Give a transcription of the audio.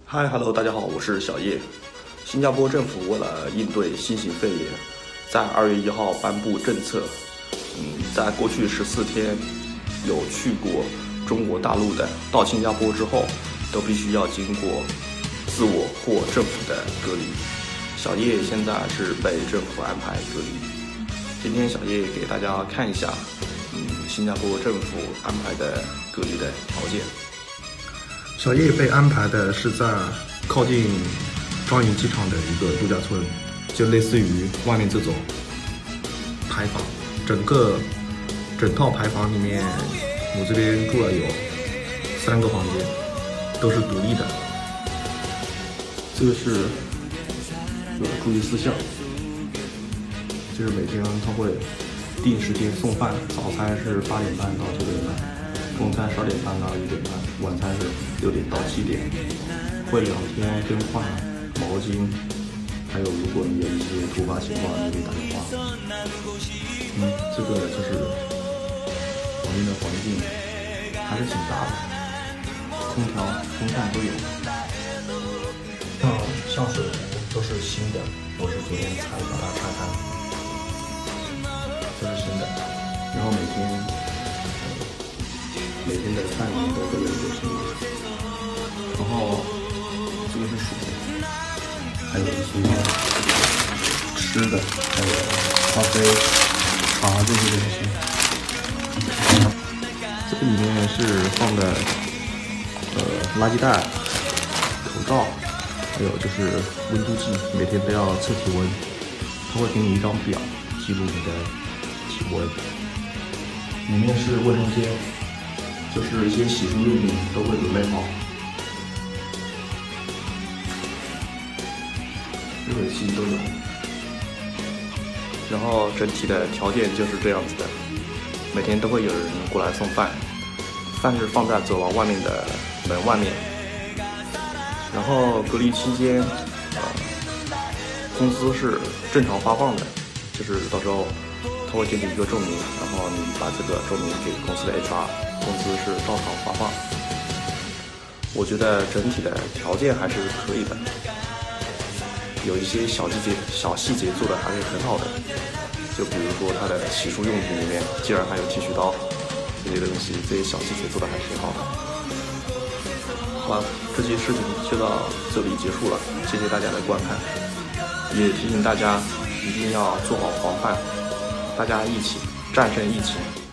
嗨，Hello，大家好，我是小叶。新加坡政府为了应对新型肺炎，在2月1号颁布政策。在过去14天，有去过中国大陆的到新加坡之后，都必须要经过自我或政府的隔离。小叶现在是被政府安排隔离。今天小叶给大家看一下，新加坡政府安排的隔离的条件。 小叶被安排的是在靠近樟宜机场的一个度假村，就类似于外面这种排房。整套排房里面，我这边住了有3个房间，都是独立的。这个是注意事项，就是每天他会定时间送饭，早餐是8点半到9点半，中餐12点半到1点半，晚餐是6点到7点，会2天更换毛巾，还有如果你有一些突发情况，你可以打电话。这个就是房间的环境还是挺大的，空调、风扇都有。像香水都是新的，我是昨天才把它拆开，这是新的。然后每天的饭里面都会有一个新的。然后这个是水，还有一些吃的，还有咖啡、茶这些东西。这个里面是放的垃圾袋、口罩，还有就是温度计，每天都要测体温。他会给你一张表，记录你的体温。里面是卫生间，就是一些洗漱用品都会准备好。热水器都有， 然后整体的条件就是这样子的，每天都会有人过来送饭，饭是放在走廊外面的门外面。然后隔离期间，工资是正常发放的，就是到时候他会给你一个证明，然后你把这个证明给公司的 HR， 工资是照常发放。我觉得整体的条件还是可以的。有一些小细节做的还是很好的，就比如说它的洗漱用品里面竟然还有剃须刀这些东西，这些小细节做的还挺好的。好了，这期视频就到这里结束了，谢谢大家的观看，也提醒大家一定要做好防范，大家一起战胜疫情。